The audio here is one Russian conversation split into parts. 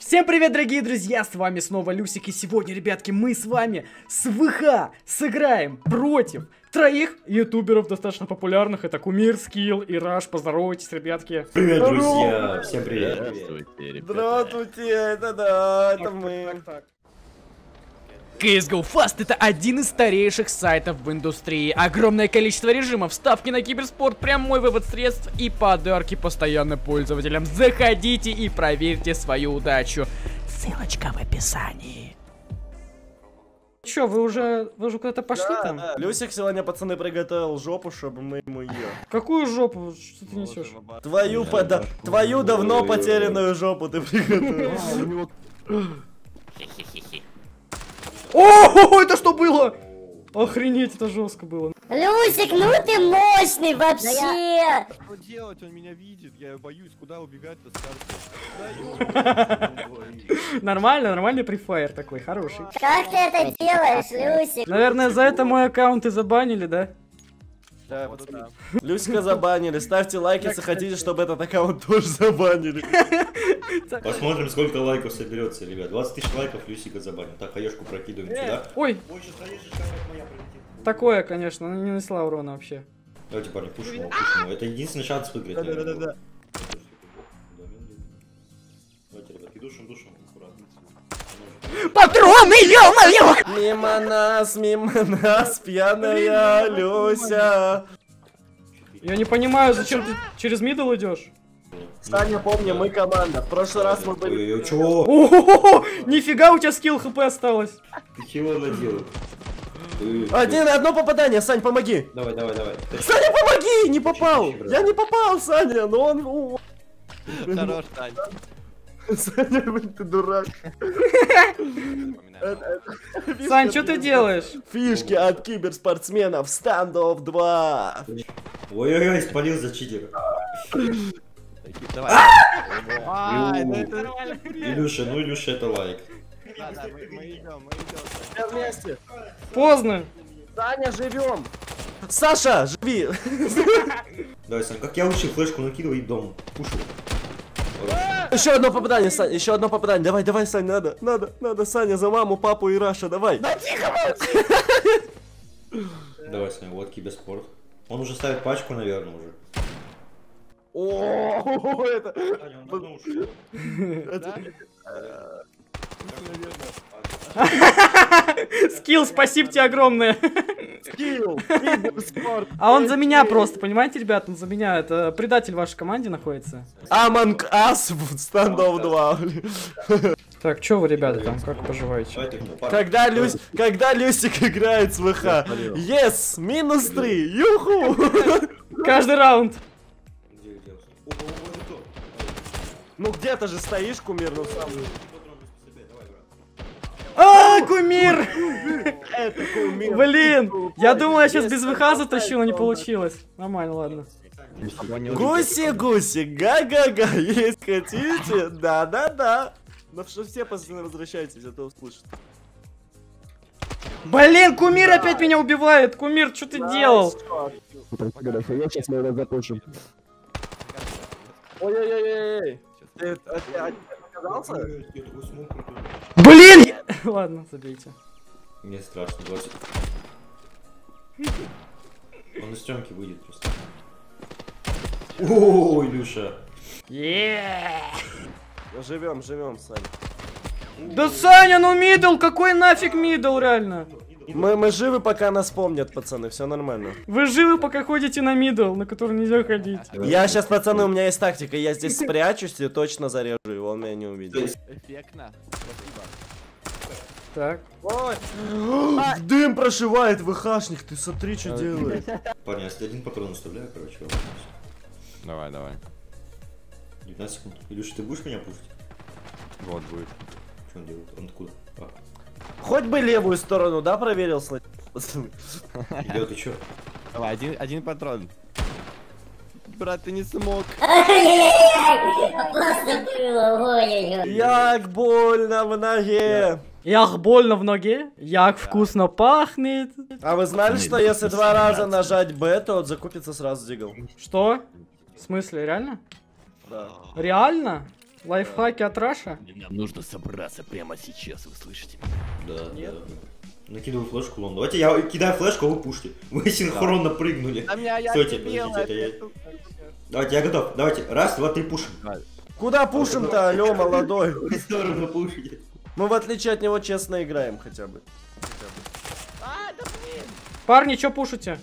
Всем привет, дорогие друзья, с вами снова Люсик, и сегодня, ребятки, мы с вами с ВХ сыграем против троих ютуберов достаточно популярных. Это Кумир, Скилл и Раш. Поздоровайтесь, ребятки. Привет, друзья! Всем привет! Здравствуйте, это мы. CSGO Fast — это один из старейших сайтов в индустрии. Огромное количество режимов, ставки на киберспорт, прямой вывод средств и подарки постоянно пользователям. Заходите и проверьте свою удачу. Ссылочка в описании. Чё, вы уже куда-то пошли там? Да. Люсик сегодня, пацаны, приготовил жопу, чтобы мы ему ее. Какую жопу? Что ты несешь? Твою давно потерянную жопу ты приготовил. О, это что было? Охренеть, это жестко было. Люсик, ну ты мощный вообще! Что делать? Он меня видит, я боюсь, куда убегать-то с карты. Нормальный префайр такой, хороший. Как ты это делаешь, Люсик? Наверное, за это мой аккаунт и забанили, да? Да, пацаны. Люсика забанили. Ставьте лайк, если хотите, чтобы этот аккаунт тоже забанили. Посмотрим, сколько лайков соберется, ребят. 20 тысяч лайков Люсика забаним. Так, хаешку прокидываем сюда. Ой, Ой, сейчас хаешечка моя прилетит. такое, конечно, не нанесла урона вообще. Давайте, парни, пушим его, пушим его. Это единственный шанс выиграть. наверное. Да. Давайте, ребят, душим, аккуратно. Патроны, ё-моё! Мимо нас, пьяная Люся. Я не понимаю, зачем ты через мидл идешь? Саня, помни, мы команда. В прошлый раз мы были... Ой, чего? О, нифига, у тебя скилл хп осталось. Ты чего наделал? Одно попадание, Сань, помоги. Давай. Саня, помоги! Не попал! Я не попал, Саня, но он... Хорош, Тань. Саня, блин, ты дурак. Сань, что ты делаешь? Фишки от киберспортсменов Standoff 2. Ой-ой-ой, спалил за читера. Давай. Ай, ну это нормально. Илюша, это лайк. Да, мы идем. Все вместе. Поздно. Саня, живем. Саша, живи. Давай, Сань, как я учил, флешку накидывай и дом. Пушу. Еще одно попадание, Саня, еще одно попадание. Давай, Сань, надо, Саня, за маму, папу и Раша, давай. Да тихо, Давай, Сань, вот киберспорт. Он уже ставит пачку, наверное, уже. О, это... Саня, он давно ушел. Скилл, спасибо тебе огромное. Скилл, киберспорт. А он за меня просто, понимаете, ребят, он за меня. Это предатель в вашей команде находится. Among Us в Standoff 2. Так, что вы, ребята, там, как поживаете? Давайте, парни. Когда Люсик играет с ВХ. Yes, -3, юху. Каждый раунд. Где? О, Ну где-то же стоишь, кумир, ну сам. А, кумир! Это кумир. Блин, я думал, я сейчас без ВХ затащил, но не получилось. Нормально, ладно. Гуси, га-га-га, есть хотите? Да. Ну что все пацаны возвращайтесь, это услышат. Блин, кумир опять меня убивает. Кумир, что ты делал? Сейчас мы его закончим. Ой-ой-ой. Ты оказался? Я такой смог крутой. Блин! Ладно, забейте. Мне страшно, 20. Он из стенки выйдет просто. О, Илюша. Живем, Саня. Да Саня, ну мидл, какой нафиг мидл, реально? Мы живы, пока нас помнят, пацаны, все нормально. Вы живы, пока ходите на мидл, на который нельзя ходить. Я сейчас, пацаны, у меня есть тактика, я здесь спрячусь и точно зарежу его, он меня не увидит. Эффектно. Спасибо. Так. Ой. Дым прошивает ВХшник, ты смотри, что делает. Парни, если один патрон оставляю, короче, Давай. 19 секунд. Илюша, ты будешь меня пушить? Вот будет. Что он делает? Он откуда? А. Хоть бы левую сторону, да, проверил, пацаны? Идет, ты чё? Давай, один патрон. Брат, ты не смог. Просто было, ой-ой-ой. Як больно в ноге. Як больно в ноге, як вкусно пахнет. А вы знали, что если 2 раза нажать Б, то он закупится сразу дигл? Что? В смысле, реально? Да. Реально? Лайфхаки от Раша? Нам нужно собраться прямо сейчас, вы слышите? Да, да. Накидываю флешку, лон. Давайте я кидаю флешку, а вы пушьте. Вы синхронно прыгнули. Стойте, подождите, Давайте, я готов. Давайте, раз, два, три, пушим. Куда пушим-то, алё, молодой? В сторону пушите. Мы в отличие от него честно играем хотя бы. Парни, чё пушите?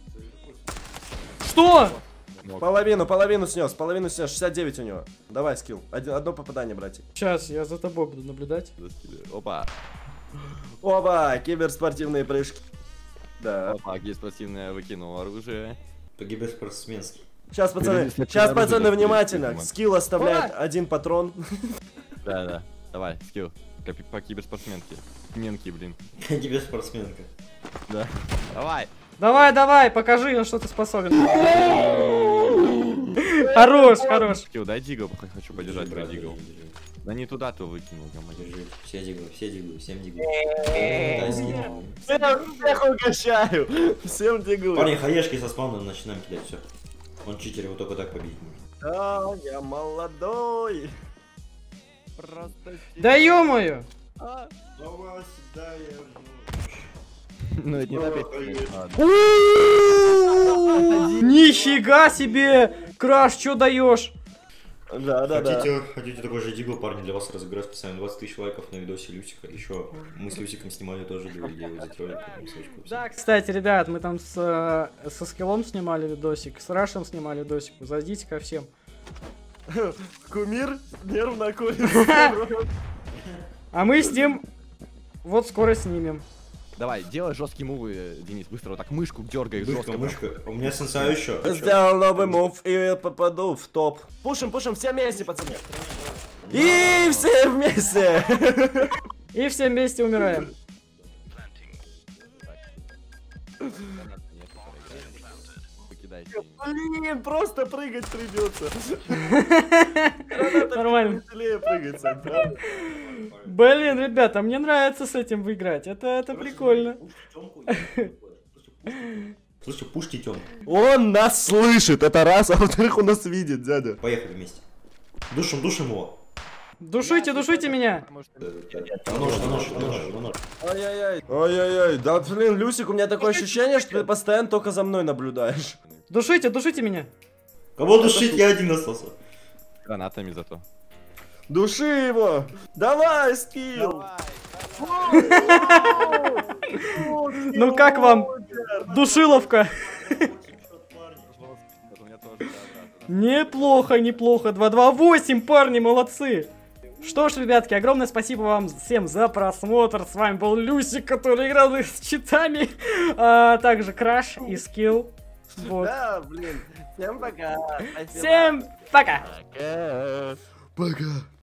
Что? Половину снес, 69 у него. Давай, скилл. Одно попадание, братик. Сейчас, я за тобой буду наблюдать. Опа. Оба, киберспортивные прыжки. Да. Опа, спортивное выкинул оружие. Погибай спортсменский. Сейчас, пацаны, внимательно. Скилл оставляет один патрон. Да. Давай, скилл. По киберспортсменке. Менки, блин. Тебе спортсменка. Да. Давай. Давай, покажи, на что ты способен. Хорош. Скилл, дай дигл, хочу подержать твой дигл. Да не туда ты выкинул, Держи. Все диглы, всем диглы. Всех угощаю. Всем дигу. Парни, хаешки со спавна начинаем кидать, все. Он читер, его только так победить может. Да, я молодой. Да ё-моё! Ну это не опять. Нифига себе! Краш, чё даешь? Да. Хотите такой же дигл, парни, для вас разыграть специально 20 тысяч лайков на видосе Люсика. Еще мы с Люсиком снимали тоже видео, где его затроллили. Да, кстати, ребят, мы там со скиллом снимали видосик, с Рашем снимали видосик. Зайдите ко всем. Кумир нервно курит. А мы с ним вот скоро снимем. Давай, делай жесткие мувы, Денис, быстро вот так мышку дергай жестко. Мышка. У меня сенсай еще. Сделал новый мув и попаду в топ. Пушим, все вместе, пацаны. И все вместе. И все вместе умираем. Блин, просто прыгать придется. Нормально. Веселее прыгать, Сань, правда? Блин, ребята, мне нравится с этим выиграть. Это прикольно. Слушай, пушьте Тём. Он нас слышит, это раз, а во-вторых, он нас видит, дядя. Поехали вместе. Душим его. Душите меня. Нож. Ай-яй-яй, да блин, Люсик, у меня такое ощущение, что ты постоянно только за мной наблюдаешь. Душите меня. Кого душить, я один остался. Гранатами зато. Души его! Давай, скилл! Ну как вам? Душиловка. Неплохо. 228, парни, молодцы. Что ж, ребятки, огромное спасибо вам всем за просмотр. С вами был Люсик, который играл с читами. А также Краш и Скилл. Вот. Да, блин. Всем пока. Всем пока. Пока.